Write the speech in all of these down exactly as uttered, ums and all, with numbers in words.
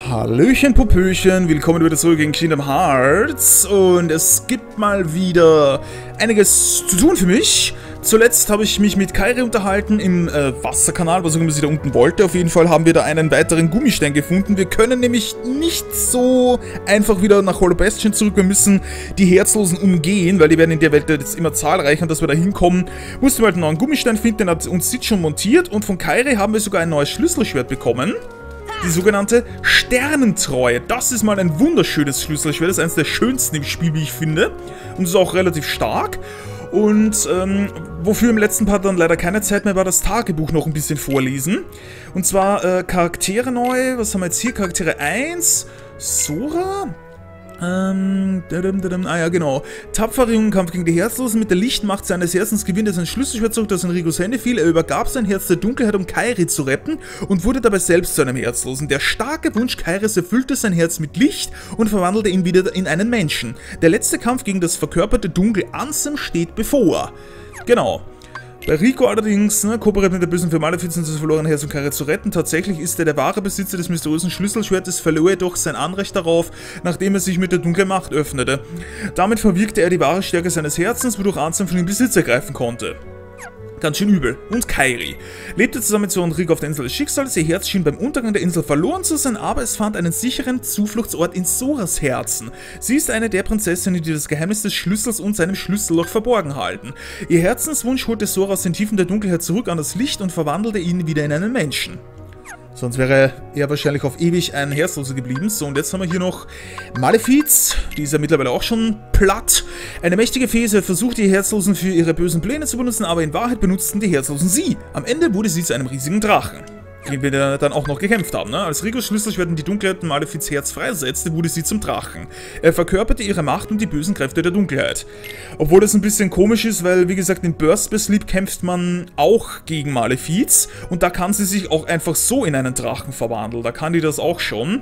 Hallöchen Popöchen, willkommen wieder zurück in Kingdom Hearts und es gibt mal wieder einiges zu tun für mich. Zuletzt habe ich mich mit Kairi unterhalten im äh, Wasserkanal, was auch immer sie da unten wollte. Auf jeden Fall haben wir da einen weiteren Gummistein gefunden. Wir können nämlich nicht so einfach wieder nach Hollow Bastion zurück. Wir müssen die Herzlosen umgehen, weil die werden in der Welt jetzt immer zahlreicher und dass wir da hinkommen, mussten wir halt einen neuen Gummistein finden, den hat uns Sid schon montiert und von Kairi haben wir sogar ein neues Schlüsselschwert bekommen. Die sogenannte Sternentreue. Das ist mal ein wunderschönes Schlüsselschwert. Das ist eines der schönsten im Spiel, wie ich finde. Und ist auch relativ stark. Und ähm, wofür im letzten Part dann leider keine Zeit mehr war, das Tagebuch noch ein bisschen vorlesen. Und zwar äh, Charaktere neu. Was haben wir jetzt hier? Charaktere eins. Sora? Ähm, dadum, dadum, ah ja, genau. Tapferer Jungenkampf gegen die Herzlosen. Mit der Lichtmacht seines Herzens gewinnt er sein Schlüsselschwert zurück, das in Rigos Hände fiel. Er übergab sein Herz der Dunkelheit, um Kairi zu retten und wurde dabei selbst zu einem Herzlosen. Der starke Wunsch Kairis erfüllte sein Herz mit Licht und verwandelte ihn wieder in einen Menschen. Der letzte Kampf gegen das verkörperte Dunkel Ansem steht bevor. Genau. Bei Rico allerdings, ne, kooperiert mit der bösen für Malefiz und das verlorene Herz, um Kairi zu retten. Tatsächlich ist er der wahre Besitzer des mysteriösen Schlüsselschwertes, verlor er doch sein Anrecht darauf, nachdem er sich mit der dunklen Macht öffnete. Damit verwirkte er die wahre Stärke seines Herzens, wodurch Ansem von ihm Besitz ergreifen konnte. Ganz schön übel. Und Kairi lebte zusammen mit Sora und Rico auf der Insel des Schicksals. Ihr Herz schien beim Untergang der Insel verloren zu sein, aber es fand einen sicheren Zufluchtsort in Soras Herzen. Sie ist eine der Prinzessinnen, die das Geheimnis des Schlüssels und seinem Schlüsselloch verborgen halten. Ihr Herzenswunsch holte Sora aus den Tiefen der Dunkelheit zurück an das Licht und verwandelte ihn wieder in einen Menschen. Sonst wäre er wahrscheinlich auf ewig ein Herzloser geblieben. So, und jetzt haben wir hier noch Malefiz. Die ist ja mittlerweile auch schon platt. Eine mächtige Fee versucht, die Herzlosen für ihre bösen Pläne zu benutzen, aber in Wahrheit benutzten die Herzlosen sie. Am Ende wurde sie zu einem riesigen Drachen, gegen den wir dann auch noch gekämpft haben. Ne? Als Rigos Schlüsselschwert in die Dunkelheit Malefiz Herz freisetzte, wurde sie zum Drachen. Er verkörperte ihre Macht und die bösen Kräfte der Dunkelheit. Obwohl das ein bisschen komisch ist, weil, wie gesagt, in Burst by Sleep kämpft man auch gegen Malefiz und da kann sie sich auch einfach so in einen Drachen verwandeln. Da kann die das auch schon.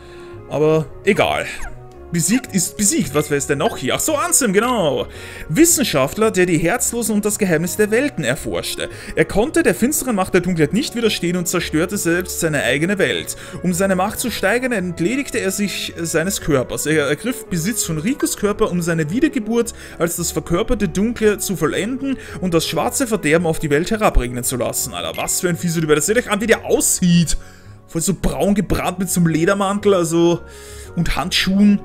Aber egal. Besiegt ist besiegt. Was wäre es denn noch hier? Ach so, Ansem, genau. Wissenschaftler, der die Herzlosen und das Geheimnis der Welten erforschte. Er konnte der finsteren Macht der Dunkelheit nicht widerstehen und zerstörte selbst seine eigene Welt. Um seine Macht zu steigern, entledigte er sich seines Körpers. Er ergriff Besitz von Ricos Körper, um seine Wiedergeburt als das verkörperte Dunkle zu vollenden und das schwarze Verderben auf die Welt herabregnen zu lassen. Alter, was für ein fieser Typ. Seht euch an, wie der aussieht. Voll so braun gebrannt mit so einem Ledermantel, also und Handschuhen.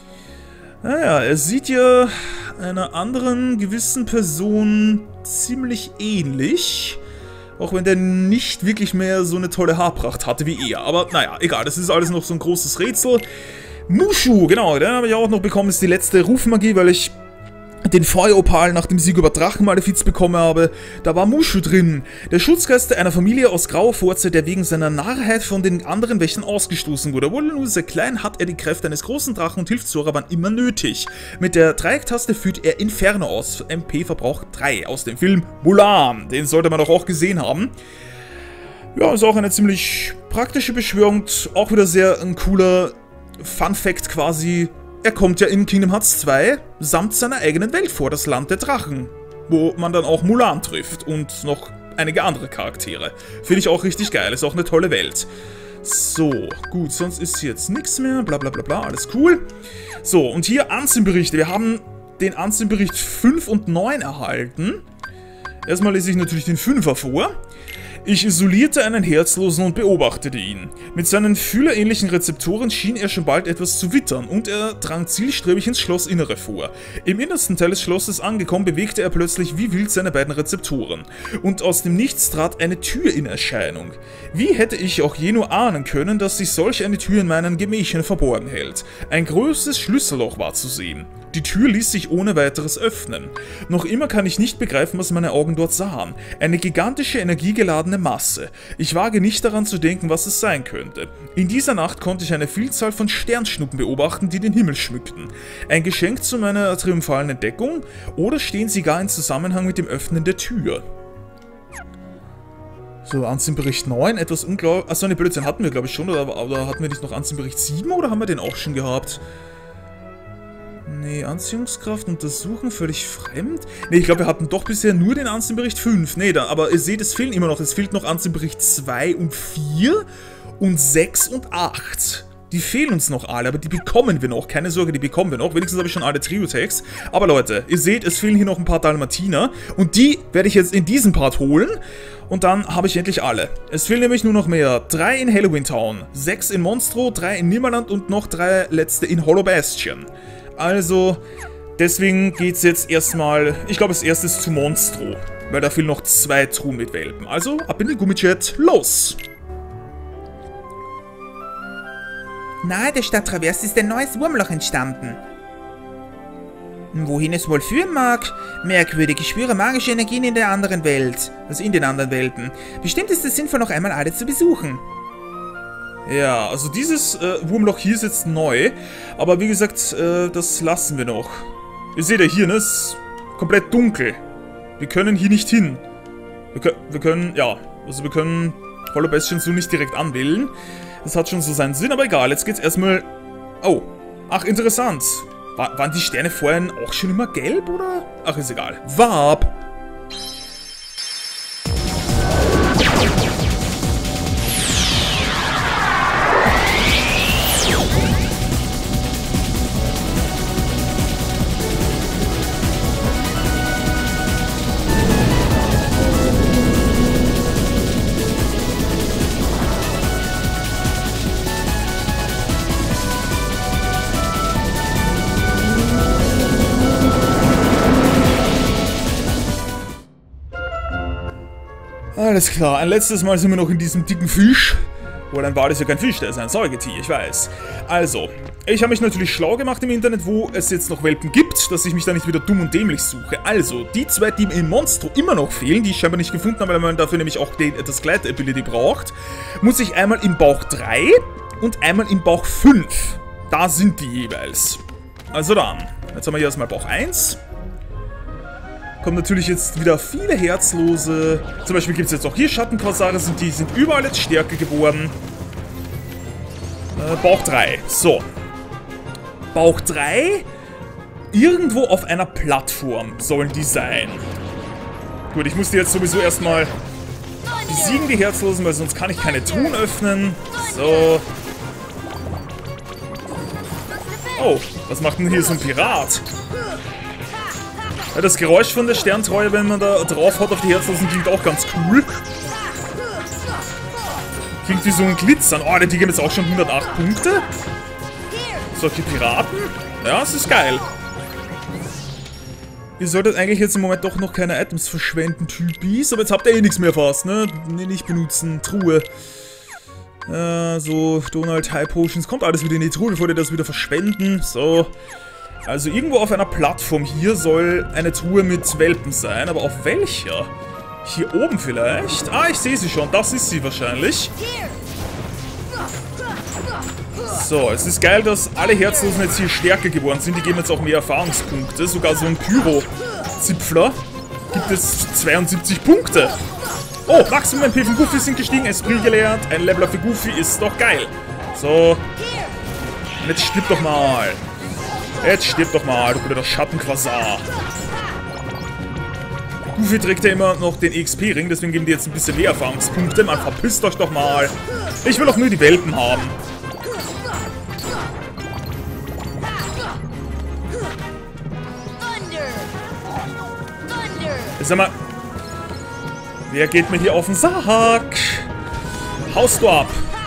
Naja, er sieht ja einer anderen gewissen Person ziemlich ähnlich. Auch wenn der nicht wirklich mehr so eine tolle Haarpracht hatte wie er. Aber naja, egal, das ist alles noch so ein großes Rätsel. Mushu, genau, den habe ich auch noch bekommen. Das ist die letzte Rufmagie, weil ich den Feueropal nach dem Sieg über Drachenmalefiz bekommen habe. Da war Mushu drin. Der Schutzgeist einer Familie aus grauer Vorzeit, der wegen seiner Narrheit von den anderen Wächtern ausgestoßen wurde. Obwohl er nur sehr klein, hat er die Kräfte eines großen Drachen und hilft Sora wann immer nötig. Mit der Dreiecktaste führt er Inferno aus. M P-Verbrauch drei aus dem Film Mulan. Den sollte man doch auch gesehen haben. Ja, ist auch eine ziemlich praktische Beschwörung. Auch wieder sehr ein cooler Fun-Fact quasi. Er kommt ja in Kingdom Hearts zwei samt seiner eigenen Welt vor, das Land der Drachen, wo man dann auch Mulan trifft und noch einige andere Charaktere. Finde ich auch richtig geil, ist auch eine tolle Welt. So, gut, sonst ist hier jetzt nichts mehr, bla bla bla bla, alles cool. So, und hier Ansem-Berichte. Wir haben den Ansem-Bericht fünf und neun erhalten. Erstmal lese ich natürlich den Fünfer vor. Ich isolierte einen Herzlosen und beobachtete ihn. Mit seinen fühlerähnlichen Rezeptoren schien er schon bald etwas zu wittern und er drang zielstrebig ins Schlossinnere vor. Im innersten Teil des Schlosses angekommen, bewegte er plötzlich wie wild seine beiden Rezeptoren. Und aus dem Nichts trat eine Tür in Erscheinung. Wie hätte ich auch je nur ahnen können, dass sich solch eine Tür in meinen Gemächern verborgen hält? Ein größeres Schlüsselloch war zu sehen. Die Tür ließ sich ohne weiteres öffnen. Noch immer kann ich nicht begreifen, was meine Augen dort sahen. Eine gigantische, energiegeladene Masse. Ich wage nicht daran zu denken, was es sein könnte. In dieser Nacht konnte ich eine Vielzahl von Sternschnuppen beobachten, die den Himmel schmückten. Ein Geschenk zu meiner triumphalen Entdeckung? Oder stehen sie gar in Zusammenhang mit dem Öffnen der Tür? So, Ansem-Bericht neun, etwas unglaublich. Achso, ne, Blödsinn hatten wir, glaube ich, schon. Oder, oder hatten wir nicht noch Ansem-Bericht sieben oder haben wir den auch schon gehabt? Nee, Anziehungskraft untersuchen, völlig fremd. Nee, ich glaube, wir hatten doch bisher nur den Ansem-Bericht fünf. Nee, da, aber ihr seht, es fehlen immer noch. Es fehlt noch Ansem-Bericht zwei und vier und sechs und acht. Die fehlen uns noch alle, aber die bekommen wir noch. Keine Sorge, die bekommen wir noch. Wenigstens habe ich schon alle Trio-Tags. Aber Leute, ihr seht, es fehlen hier noch ein paar Dalmatiner. Und die werde ich jetzt in diesem Part holen. Und dann habe ich endlich alle. Es fehlen nämlich nur noch mehr. Drei in Halloween Town, sechs in Monstro, drei in Nimmerland und noch drei letzte in Hollow Bastion. Also, deswegen geht es jetzt erstmal, ich glaube, als erstes zu Monstro. Weil da fehlen noch zwei Truhen mit Welpen. Also, ab in den Gummichat, los! Nahe der Stadt Traverse ist ein neues Wurmloch entstanden. Wohin es wohl führen mag? Merkwürdig, ich spüre magische Energien in der anderen Welt. Also in den anderen Welten. Bestimmt ist es sinnvoll, noch einmal alle zu besuchen. Ja, also dieses äh, Wurmloch hier ist jetzt neu. Aber wie gesagt, äh, das lassen wir noch. Ihr seht ja hier, ne? Es ist komplett dunkel. Wir können hier nicht hin. Wir, können, wir können, ja, also wir können Hollow Bastion so nicht direkt anwählen. Das hat schon so seinen Sinn, aber egal. Jetzt geht's erstmal... Oh. Ach, interessant. War, waren die Sterne vorhin auch schon immer gelb, oder? Ach, ist egal. Warp. Alles klar, ein letztes Mal sind wir noch in diesem dicken Fisch. Oder dann war das ja kein Fisch, der ist ein Säugetier, ich weiß. Also, ich habe mich natürlich schlau gemacht im Internet, wo es jetzt noch Welpen gibt, dass ich mich da nicht wieder dumm und dämlich suche. Also, die zwei, die im Monstro immer noch fehlen, die ich scheinbar nicht gefunden habe, weil man dafür nämlich auch den, das Gleit-Ability braucht, muss ich einmal im Bauch drei und einmal im Bauch fünf. Da sind die jeweils. Also dann, jetzt haben wir hier erstmal Bauch eins. Kommen natürlich jetzt wieder viele Herzlose. Zum Beispiel gibt es jetzt auch hier Schattenquasare, sind die sind überall jetzt stärker geworden. Äh, Bauch drei. So. Bauch drei. Irgendwo auf einer Plattform sollen die sein. Gut, ich muss die jetzt sowieso erstmal besiegen, die Herzlosen, weil sonst kann ich keine Truhen öffnen. So. Oh, was macht denn hier so ein Pirat? Ja, das Geräusch von der Sterntreue, wenn man da drauf haut auf die Herzlosen, klingt auch ganz cool. Klingt wie so ein Glitzern. Oh, die geben jetzt auch schon hundertacht Punkte. Solche Piraten? Ja, es ist geil. Ihr solltet eigentlich jetzt im Moment doch noch keine Items verschwenden, Typis. Aber jetzt habt ihr eh nichts mehr fast, ne? Nicht benutzen. Truhe. Äh, so, Donald, High Potions. Kommt alles wieder in die Truhe, bevor ihr das wieder verschwenden. So. Also irgendwo auf einer Plattform hier soll eine Truhe mit Welpen sein, aber auf welcher? Hier oben vielleicht? Ah, ich sehe sie schon, das ist sie wahrscheinlich. So, es ist geil, dass alle Herzlosen jetzt hier stärker geworden sind, die geben jetzt auch mehr Erfahrungspunkte. Sogar so ein Pyro-Zipfler gibt es zweiundsiebzig Punkte. Oh, Maximum M P von Goofy sind gestiegen, Esprit gelernt, ein Leveler für Goofy ist doch geil. So, und jetzt stirb doch mal. Jetzt stirb doch mal, du blöder Schattenquasar. Goofy trägt ja immer noch den E X P-Ring, deswegen geben die jetzt ein bisschen mehr Erfahrungspunkte. Man, verpisst euch doch mal. Ich will doch nur die Welpen haben. Jetzt sag mal, wer geht mir hier auf den Sack? Haust du ab.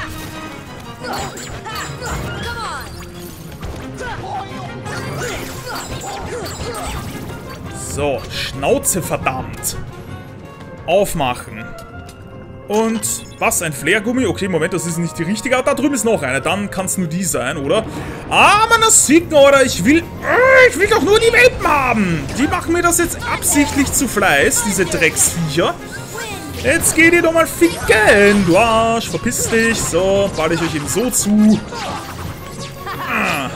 So, Schnauze, verdammt. Aufmachen. Und was, ein Flair-Gummi? Okay, Moment, das ist nicht die richtige. Aber da drüben ist noch eine. Dann kann es nur die sein, oder? Ah, man, das sieht man, oder? Ich will... Ich will doch nur die Welpen haben. Die machen mir das jetzt absichtlich zu Fleiß, diese Drecksviecher. Jetzt geht ihr doch mal ficken, du Arsch. Verpiss dich. So, balle ich euch eben so zu. Ah.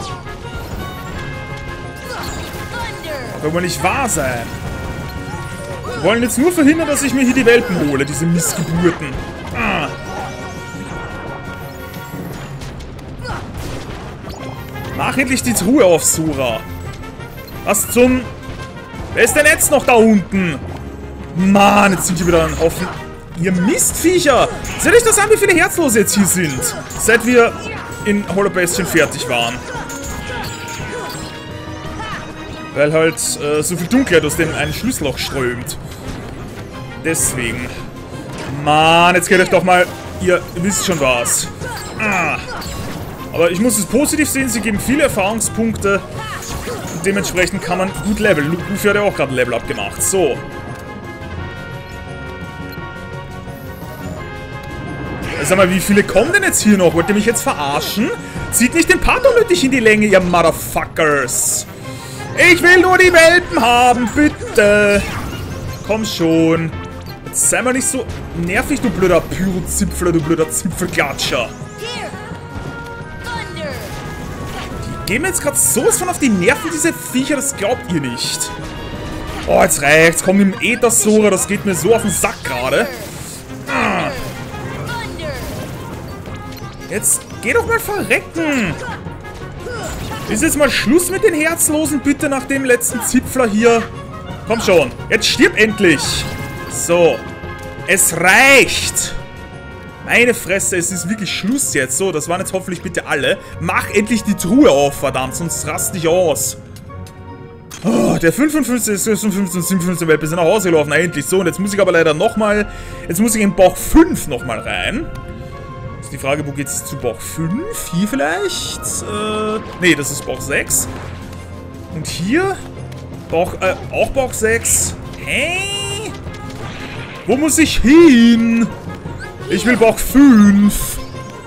Das kann wohl nicht wahr sein. Die wollen jetzt nur verhindern, dass ich mir hier die Welpen hole, diese Missgeburten. Ah. Mach endlich die Truhe auf, Sura. Was zum... Wer ist denn jetzt noch da unten? Mann, jetzt sind hier wieder ein Haufen... Ihr Mistviecher! Seht euch das an, wie viele Herzlose jetzt hier sind. Seit wir in Hollow Bastion fertig waren. Weil halt äh, so viel Dunkelheit aus dem einen Schlüsselloch strömt. Deswegen. Mann, jetzt geht euch doch mal... Ihr wisst schon was. Ah. Aber ich muss es positiv sehen, sie geben viele Erfahrungspunkte. Und dementsprechend kann man gut leveln. Luffy hat ja auch gerade ein Level-Up gemacht. So. Sag mal, wie viele kommen denn jetzt hier noch? Wollt ihr mich jetzt verarschen? Zieht nicht den Part unnötig in die Länge, ihr Motherfuckers. Ich will nur die Welpen haben, bitte. Komm schon. Jetzt sei mal nicht so nervig, du blöder Pyrozipfler, du blöder Zipfelklatscher. Die gehen mir jetzt gerade sowas von auf die Nerven, diese Viecher, das glaubt ihr nicht. Oh, jetzt reicht's. Komm mit dem Äthersora, das geht mir so auf den Sack gerade. Ah. Jetzt geh doch mal verrecken. Ist jetzt mal Schluss mit den Herzlosen, bitte, nach dem letzten Zipfler hier. Komm schon, jetzt stirb endlich. So, es reicht. Meine Fresse, es ist wirklich Schluss jetzt. So, das waren jetzt hoffentlich bitte alle. Mach endlich die Truhe auf, verdammt, sonst rast dich aus. Oh, der fünfundfünfzig, sechsundfünfzig und siebenundfünfzig Welpe sind nach Hause gelaufen, na, endlich. So, und jetzt muss ich aber leider nochmal, jetzt muss ich in Bauch fünf nochmal rein. Ist die Frage, wo geht es zu Bauch fünf? Hier vielleicht? Äh, nee, das ist Bauch sechs. Und hier? Bauch, äh, auch Bauch sechs. Hey? Wo muss ich hin? Ich will Bauch fünf.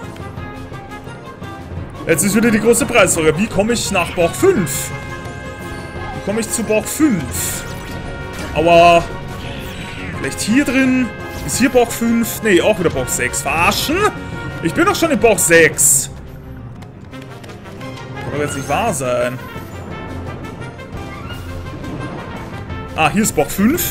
Jetzt ist wieder die große Preisfrage. Wie komme ich nach Bauch fünf? Wie komme ich zu Bauch fünf? Aber vielleicht hier drin. Ist hier Bauch fünf? Nee, auch wieder Bauch sechs. Verarschen? Ich bin doch schon in Bauch sechs. Kann doch jetzt nicht wahr sein. Ah, hier ist Bauch fünf.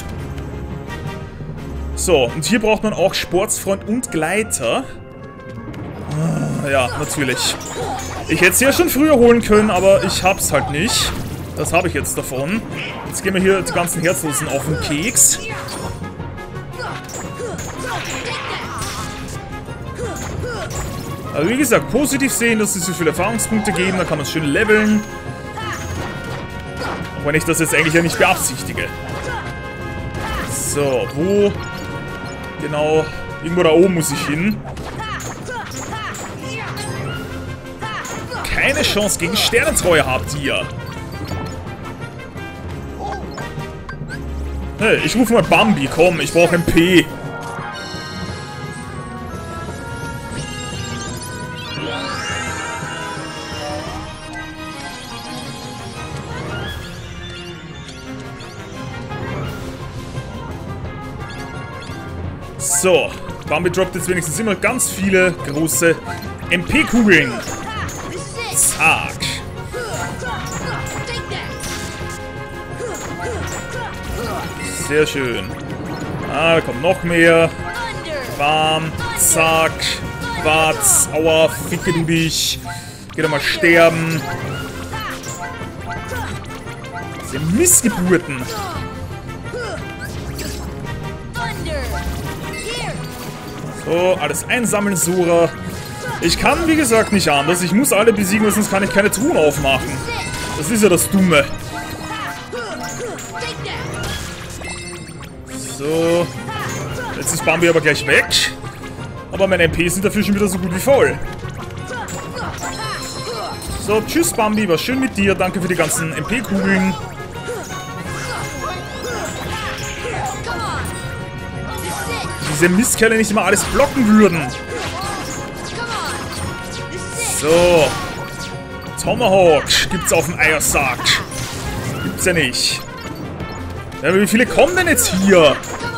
So, und hier braucht man auch Sportsfreund und Gleiter. Ah, ja, natürlich. Ich hätte es ja schon früher holen können, aber ich hab's halt nicht. Das habe ich jetzt davon. Jetzt gehen wir hier die ganzen Herzlosen auf den Keks. Also wie gesagt, positiv sehen, dass sie so viele Erfahrungspunkte geben, da kann man schön leveln. Auch wenn ich das jetzt eigentlich ja nicht beabsichtige. So, wo? Genau, irgendwo da oben muss ich hin. Keine Chance gegen Sternentreue habt ihr. Hey, ich rufe mal Bambi, komm, ich brauche M P. So, Bambi droppt jetzt wenigstens immer ganz viele große M P-Kugeln. Zack. Sehr schön. Ah, da kommt noch mehr. Bam, zack, watz, aua, ficke du dich. Geh doch mal sterben. Diese Missgeburten. So, alles einsammeln, Sora. Ich kann, wie gesagt, nicht anders. Ich muss alle besiegen, sonst kann ich keine Truhen aufmachen. Das ist ja das Dumme. So. Jetzt ist Bambi aber gleich weg. Aber meine M Ps sind dafür schon wieder so gut wie voll. So, tschüss Bambi, war schön mit dir. Danke für die ganzen M P-Kugeln. Diese Mistkerle nicht immer alles blocken würden. So. Tomahawk gibt's auf dem Eiersack. Gibt's ja nicht. Ja, aber wie viele kommen denn jetzt hier?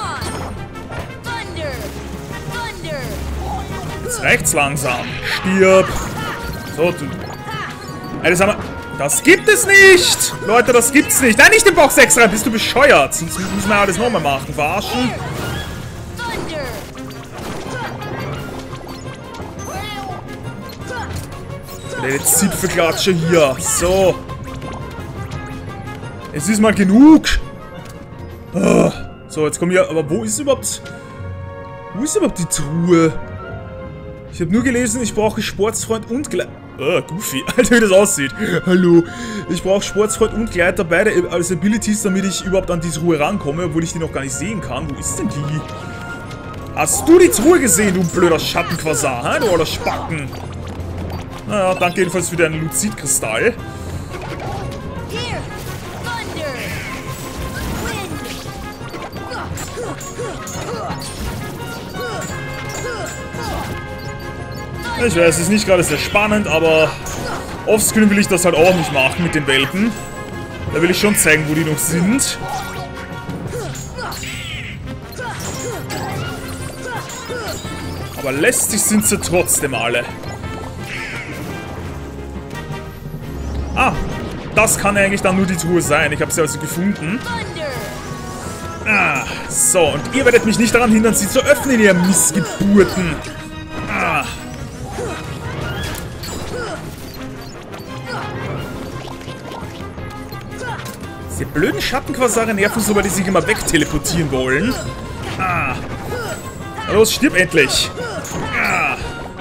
Jetzt reicht's langsam. Stirb. So, du. Das, haben wir, das gibt es nicht! Leute, das gibt's nicht. Nein, nicht in Box sechs rein. Bist du bescheuert? Sonst müssen wir alles nochmal machen. Verarschen. Der Zipfelklatscher hier. So. Es ist mal genug. Oh. So, jetzt kommen wir. Aber wo ist überhaupt. Wo ist überhaupt die Truhe? Ich habe nur gelesen, ich brauche Sportsfreund und Gleiter. Oh, Goofy. Alter, wie das aussieht. Hallo. Ich brauche Sportsfreund und Gleiter, beide als Abilities, damit ich überhaupt an die Truhe rankomme, obwohl ich die noch gar nicht sehen kann. Wo ist denn die? Hast du die Truhe gesehen, du blöder Schattenquasar, hä? Du oder Spacken? Naja, danke jedenfalls für deinen Luzidkristall. Ich weiß, es ist nicht gerade sehr spannend, aber offscreen will ich das halt auch nicht machen mit den Welpen. Da will ich schon zeigen, wo die noch sind. Aber lästig sind sie trotzdem alle. Ah, das kann eigentlich dann nur die Truhe sein. Ich habe sie also gefunden. Ah, so, und ihr werdet mich nicht daran hindern, sie zu öffnen, ihr Missgeburten. Ah. Diese blöden Schattenquasare nerven so, weil die sich immer wegteleportieren wollen. Ah. Los, stirb endlich. Ah.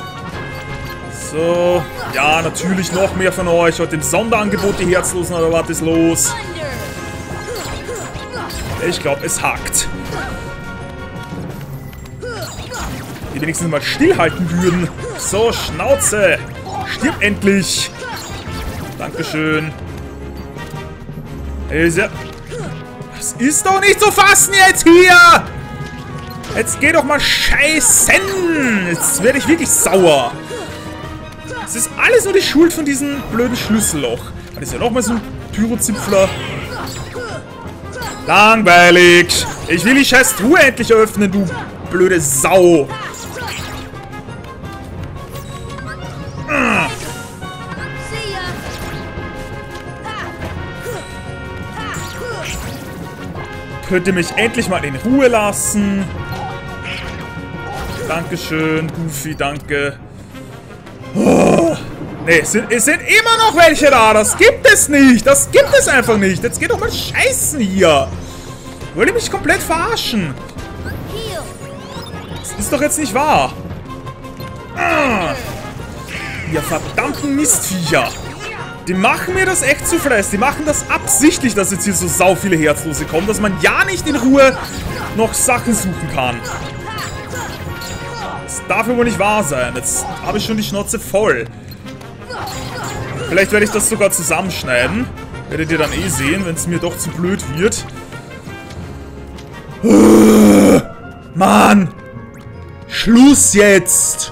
So. Ja, natürlich noch mehr von euch. Heute im Sonderangebot die Herzlosen, oder was ist los? Ich glaube, es hakt. Die wenigstens mal stillhalten würden. So, Schnauze. Stirb endlich. Dankeschön. Das ist doch nicht zu fassen jetzt hier! Jetzt geh doch mal scheißen! Jetzt werde ich wirklich sauer. Es ist alles nur die Schuld von diesem blöden Schlüsselloch. Das ist ja nochmal so ein Pyrozipfler. Langweilig! Ich will die scheiß Truhe endlich öffnen, du blöde Sau! Könnt ihr mich endlich mal in Ruhe lassen? Dankeschön, Goofy, danke. Oh. Ne, es sind, es sind immer noch welche da. Das gibt es nicht. Das gibt es einfach nicht. Jetzt geht doch mal scheißen hier. Wollt ihr mich komplett verarschen? Das ist doch jetzt nicht wahr. Ah. Ihr verdammten Mistviecher. Die machen mir das echt zu fleiß. Die machen das absichtlich, dass jetzt hier so sau viele Herzlose kommen, dass man ja nicht in Ruhe noch Sachen suchen kann. Das darf ja wohl nicht wahr sein. Jetzt habe ich schon die Schnauze voll. Vielleicht werde ich das sogar zusammenschneiden. Werdet ihr dann eh sehen, wenn es mir doch zu blöd wird. Mann! Schluss jetzt!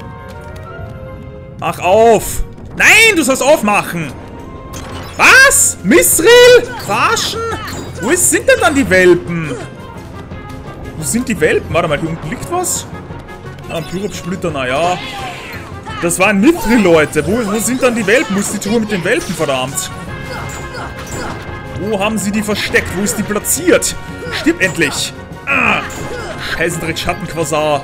Mach auf! Nein, du sollst aufmachen! Was? Misril? Verarschen? Wo ist, sind denn dann die Welpen? Wo sind die Welpen? Warte mal, hier unten liegt was? Ah, ein Pyropsplitter, naja. Das war ein Mithril, Leute. Wo, wo sind dann die Welpen? Wo ist die Truhe mit den Welpen, verdammt? Wo haben sie die versteckt? Wo ist die platziert? Stirb endlich! Ah! Scheißendreck Schattenquasar.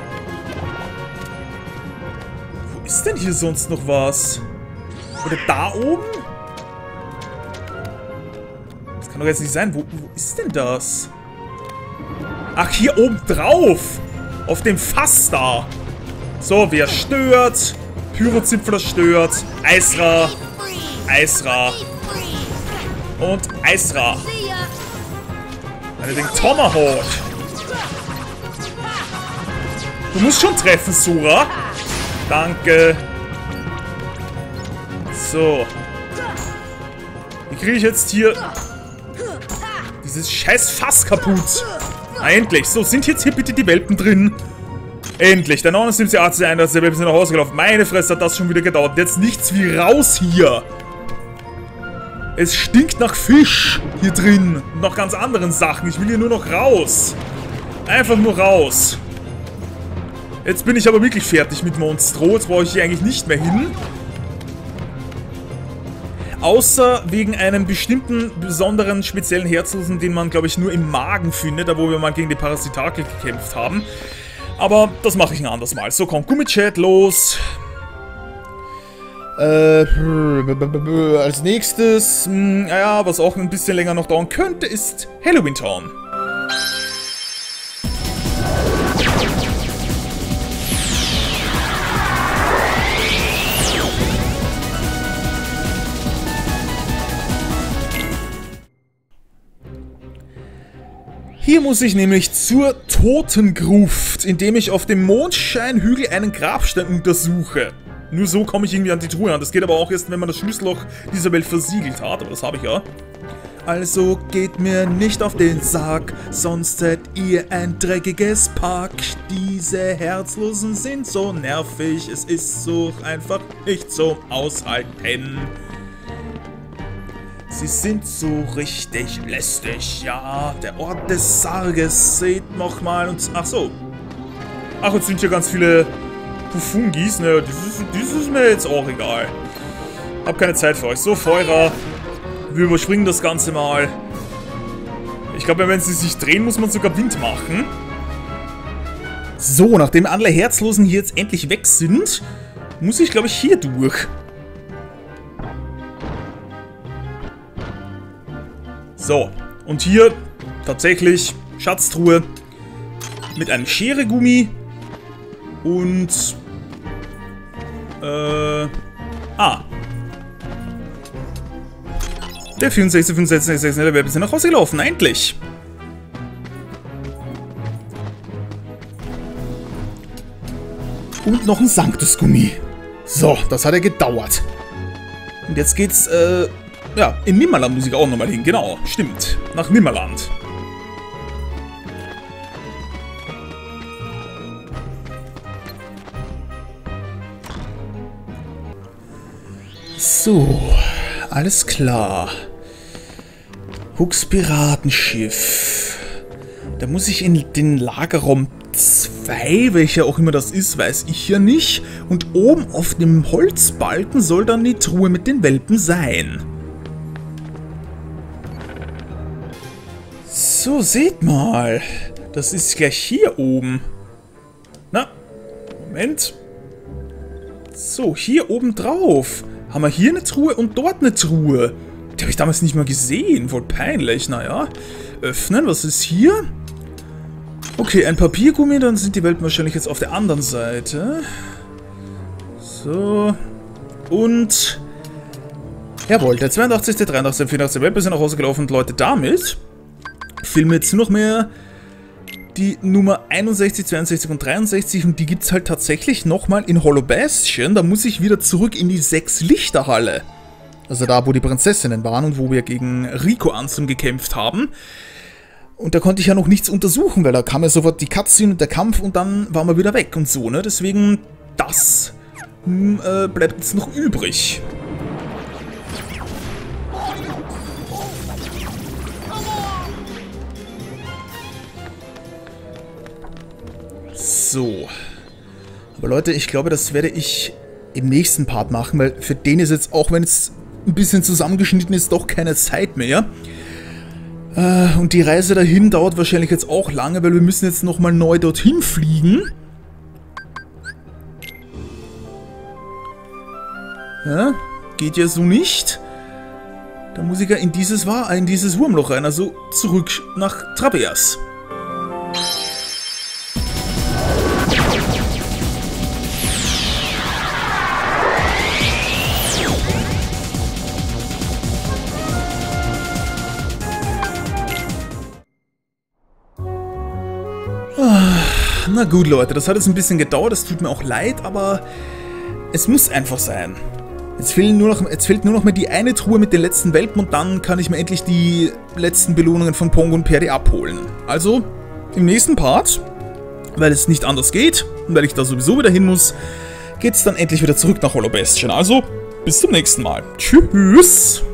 Wo ist denn hier sonst noch was? Oder da oben? Das kann doch jetzt nicht sein. Wo, wo ist denn das? Ach, hier oben drauf. Auf dem Fass da. So, wer stört? Pyrozipfler stört. Eisra. Eisra. Und Eisra. Den Tomahawk. Du musst schon treffen, Sora. Danke. So. Wie kriege ich jetzt hier dieses scheiß Fass kaputt? Na, endlich. So, sind jetzt hier bitte die Welpen drin? Endlich. Der neunundsiebzig Arzt ist ein, dass der Welpen sind nach Hause gelaufen. Meine Fresse, hat das schon wieder gedauert. Jetzt nichts wie raus hier. Es stinkt nach Fisch hier drin. Und nach ganz anderen Sachen. Ich will hier nur noch raus. Einfach nur raus. Jetzt bin ich aber wirklich fertig mit Monstro. Jetzt brauche ich hier eigentlich nicht mehr hin. Außer wegen einem bestimmten, besonderen, speziellen Herzlosen, den man, glaube ich, nur im Magen findet, da wo wir mal gegen die Parasitakel gekämpft haben. Aber das mache ich ein anderes Mal. So, kommt Gummichat los. Äh, als nächstes, mh, ja, was auch ein bisschen länger noch dauern könnte, ist Halloween Town. Hier muss ich nämlich zur Totengruft, indem ich auf dem Mondscheinhügel einen Grabstein untersuche. Nur so komme ich irgendwie an die Truhe an. Das geht aber auch erst, wenn man das Schlüsselloch dieser Welt versiegelt hat, aber das habe ich ja. Also geht mir nicht auf den Sack, sonst seid ihr ein dreckiges Pack. Diese Herzlosen sind so nervig, es ist so einfach nicht zum Aushalten. Sie sind so richtig lästig, ja. Der Ort des Sarges, seht nochmal und... Ach so. Ach, jetzt sind hier ganz viele Pufungis, ne, das ist, das ist mir jetzt auch egal. Hab keine Zeit für euch. So, Feuer. Wir überspringen das Ganze mal. Ich glaube, wenn sie sich drehen, muss man sogar Wind machen. So, nachdem alle Herzlosen hier jetzt endlich weg sind, muss ich, glaube ich, hier durch. So, und hier tatsächlich Schatztruhe mit einem Scheregummi und... Äh... Ah. Der vierundsechzig, fünfundsechzig, sechsundsechzig, der wäre ein bisschen nach Hause gelaufen, endlich. Und noch ein Sanctusgummi. So, das hat ja gedauert. Und jetzt geht's, äh, ja, in Nimmerland muss ich auch nochmal hin, genau, stimmt. Nach Nimmerland. So, alles klar. Hooks Piratenschiff. Da muss ich in den Lagerraum zwei, welcher auch immer das ist, weiß ich ja nicht. Und oben auf dem Holzbalken soll dann die Truhe mit den Welpen sein. So, seht mal. Das ist gleich hier oben. Na, Moment. So, hier oben drauf. Haben wir hier eine Truhe und dort eine Truhe. Die habe ich damals nicht mal gesehen. Voll peinlich, naja. Öffnen, was ist hier? Okay, ein Papiergummi, dann sind die Welpen wahrscheinlich jetzt auf der anderen Seite. So. Und... Jawohl, der zweiundachtzigste, dreiundachtzigste, vierundachtzigste Welpe sind nach Hause gelaufen und Leute, damit filmen wir jetzt nur noch mehr die Nummer einundsechzig, zweiundsechzig und dreiundsechzig und die gibt es halt tatsächlich nochmal in Hollow Bastion. Da muss ich wieder zurück in die Sechs-Lichter-Halle. Also da, wo die Prinzessinnen waren und wo wir gegen Rico Ansem gekämpft haben. Und da konnte ich ja noch nichts untersuchen, weil da kam ja sofort die Cutscene und der Kampf und dann waren wir wieder weg und so, ne? Deswegen, das hm, äh, bleibt jetzt noch übrig. So. Aber Leute, ich glaube, das werde ich im nächsten Part machen, weil für den ist jetzt, auch wenn es ein bisschen zusammengeschnitten ist, doch keine Zeit mehr. Äh, und die Reise dahin dauert wahrscheinlich jetzt auch lange, weil wir müssen jetzt nochmal neu dorthin fliegen. Ja, geht ja so nicht. Da muss ich ja in dieses, in dieses Wurmloch rein, also zurück nach Traverse. Na gut, Leute, das hat jetzt ein bisschen gedauert, das tut mir auch leid, aber es muss einfach sein. Jetzt, fehlen nur noch, jetzt fehlt nur noch mehr die eine Truhe mit den letzten Welpen und dann kann ich mir endlich die letzten Belohnungen von Pongo und Perdi abholen. Also, im nächsten Part, weil es nicht anders geht und weil ich da sowieso wieder hin muss, geht es dann endlich wieder zurück nach Hollow Bastion. Also, bis zum nächsten Mal. Tschüss!